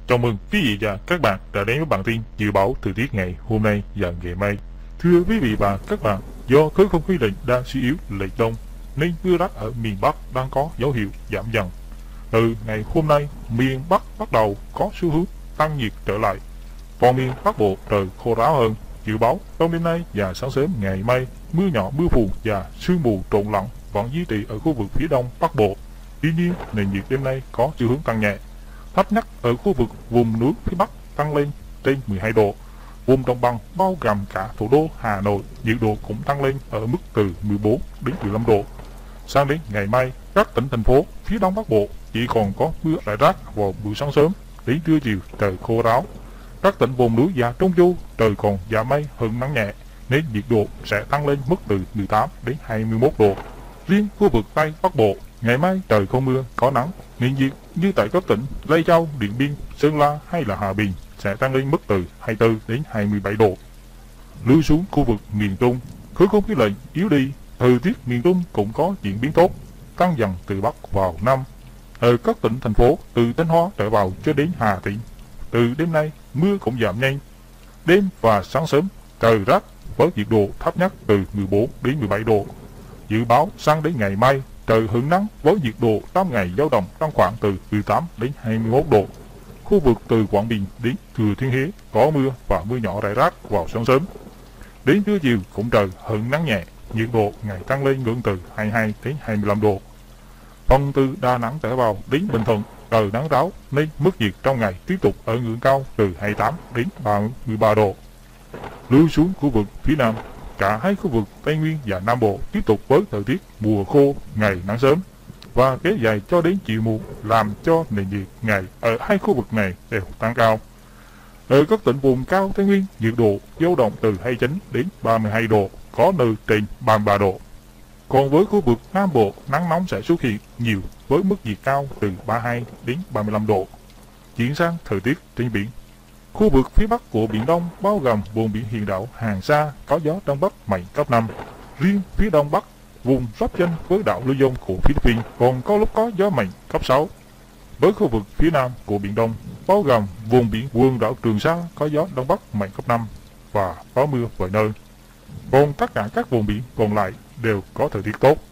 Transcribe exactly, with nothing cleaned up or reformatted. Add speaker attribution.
Speaker 1: Chào mừng quý vị và các bạn đã đến với bản tin dự báo thời tiết ngày hôm nay và ngày mai. Thưa quý vị và các bạn, do khối không khí lạnh đang suy yếu lệch đông nên mưa đất ở miền Bắc đang có dấu hiệu giảm dần. Từ ngày hôm nay, miền Bắc bắt đầu có xu hướng tăng nhiệt trở lại. Toàn miền Bắc Bộ trời khô ráo hơn. Dự báo trong đêm nay và sáng sớm ngày mai, mưa nhỏ, mưa phùn và sương mù trộn lẫn vẫn duy trì ở khu vực phía đông Bắc Bộ. Tuy nhiên, nền nhiệt đêm nay có xu hướng tăng nhẹ. Thấp nhất ở khu vực vùng núi phía Bắc tăng lên trên mười hai độ. Vùng đồng bằng bao gồm cả thủ đô Hà Nội, nhiệt độ cũng tăng lên ở mức từ mười bốn đến mười lăm độ. Sang đến ngày mai, các tỉnh thành phố phía đông Bắc Bộ chỉ còn có mưa rải rác vào buổi sáng sớm, đến trưa chiều trời khô ráo. Các tỉnh vùng núi và Trung Du trời còn giảm mây hứng nắng nhẹ nên nhiệt độ sẽ tăng lên mức từ mười tám đến hai mươi mốt độ. Riêng khu vực Tây Bắc Bộ, ngày mai trời không mưa, có nắng, nền nhiệt như tại các tỉnh Lai Châu, Điện Biên, Sơn La hay là Hòa Bình sẽ tăng lên mức từ hai mươi tư đến hai mươi bảy độ. Lưu xuống khu vực miền Trung, khối không khí lạnh yếu đi, thời tiết miền Trung cũng có diễn biến tốt, tăng dần từ Bắc vào Nam. Ở các tỉnh thành phố từ Thanh Hóa trở vào cho đến Hà Tĩnh, từ đêm nay mưa cũng giảm nhanh. Đêm và sáng sớm trời rét với nhiệt độ thấp nhất từ mười bốn đến mười bảy độ. Dự báo sang đến ngày mai trời hưởng nắng với nhiệt độ trong ngày dao động trong khoảng từ mười tám đến hai mươi mốt độ. Khu vực từ Quảng Bình đến Thừa Thiên Huế có mưa và mưa nhỏ rải rác vào sáng sớm. Đến trưa chiều cũng trời hưởng nắng nhẹ, nhiệt độ ngày tăng lên ngưỡng từ hai mươi hai đến hai mươi lăm độ. Phần từ Đà Nẵng trở vào đến Bình Thuận trời nắng ráo nên mức nhiệt trong ngày tiếp tục ở ngưỡng cao từ hai mươi tám đến ba mươi ba độ. Lưu xuống khu vực phía Nam, cả hai khu vực Tây Nguyên và Nam Bộ tiếp tục với thời tiết mùa khô, ngày nắng sớm và kéo dài cho đến chiều muộn, làm cho nền nhiệt ngày ở hai khu vực này đều tăng cao. Ở các tỉnh vùng cao Tây Nguyên, nhiệt độ dao động từ hai mươi chín đến ba mươi hai độ, có nơi trên ba mươi ba độ. Còn với khu vực Nam Bộ, nắng nóng sẽ xuất hiện nhiều với mức nhiệt cao từ ba mươi hai đến ba mươi lăm độ. Chuyển sang thời tiết trên biển. Khu vực phía Bắc của Biển Đông bao gồm vùng biển huyện đảo Hoàng Sa có gió Đông Bắc mạnh cấp năm. Riêng phía Đông Bắc, vùng giáp danh với đảo Luzon của Philippines còn có lúc có gió mạnh cấp sáu. Với khu vực phía Nam của Biển Đông bao gồm vùng biển quần đảo Trường Sa có gió Đông Bắc mạnh cấp năm và có mưa vài nơi. Còn tất cả các vùng biển còn lại đều có thời tiết tốt.